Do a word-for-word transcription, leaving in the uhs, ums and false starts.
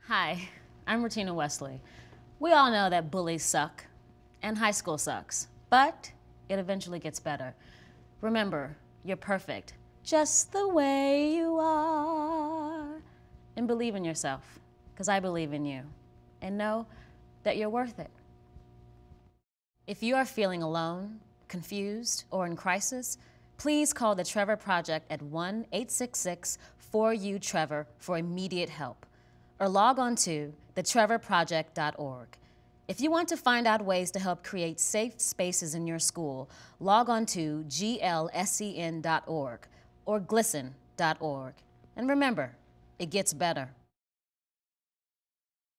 Hi, I'm Rutina Wesley. We all know that bullies suck, and high school sucks, but it eventually gets better. Remember, you're perfect, just the way you are. And believe in yourself, because I believe in you. And know that you're worth it. If you are feeling alone, confused, or in crisis, please call the Trevor Project at one eight six six, four U, Trevor for immediate help, or log on to the trevor project dot org. If you want to find out ways to help create safe spaces in your school, log on to G L S E N dot org or glisten dot org. And remember, it gets better.